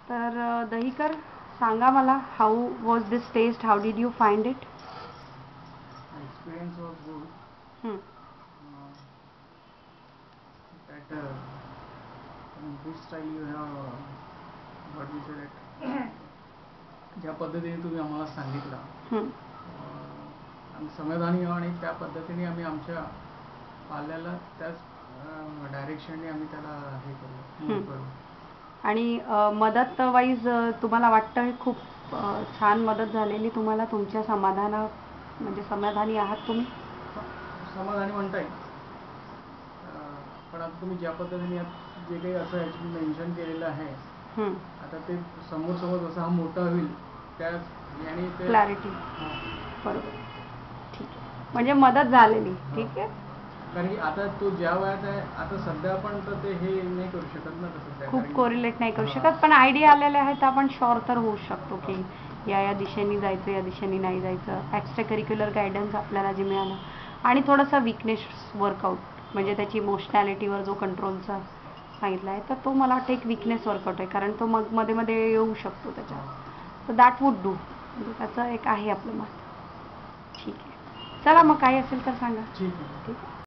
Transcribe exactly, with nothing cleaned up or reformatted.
तर अ, दहीकर सांगा मला, how was this test, how did you find it? Experience was good. हम्म. Uh, that uh, in this style you have uh, what we said it. ज्या पद्धतीने तुम्ही आम्हाला सांगितलं, हम्म. अं, आम्ही समाधानी आहोत आणि त्या पद्धतीने आम्ही आमच्या पाल्याला त्याच डायरेक्शनने आम्ही त्याला हे करू मूव करू. आणि अ, मदत वाईज तुम्हाला वाटतं खूप अ, छान मदत झालेली तुम्हाला, तुमच्या समाधाना म्हणजे समाधानी आहात तुम्ही? समाधानी म्हणता येईल. अं, पण आता तुम्ही ज्या पद्धतीने यात जे काही असं ॲक्च्युली मेन्शन केलेलं आहे, हम्म. आता ते समोर समोर जसा हा मोठा होईल त्या याने ते क्लॅरिटी. हां. बरोबर. ठीक आहे, म्हणजे मदत झालेली. ठीक आहे. कारण की आता तो ज्या वयात आहे, आता सध्या आपण तर ते हे नाही करू शकत ना तसं त्या, खूप कोरिलेट नाही करू शकत, पण आयडिया आलेले आहेत, आपण शुअर तर होऊ शकतो की या या दिशेने जायचं, या दिशेने नाही जायचं. एक्स्ट्रा करिक्युलर गायडन्स आपल्याला जे मिळालं आणि थोडासा विकनेस वर्कआउट, म्हणजे त्याची इमोशनॅलिटीवर जो कंट्रोलचा सांगितला आहे, तर तो मला वाटतं एक विकनेस वर्कआउट आहे, कारण तो मग मध्ये मध्ये येऊ शकतो त्याच्यात. तर दॅट वूड डू, म्हणजे त्याचं एक आहे आपलं मत. ठीक आहे, चला मग काही असेल तर सांगा. ठीक आहे. ठीक आहे.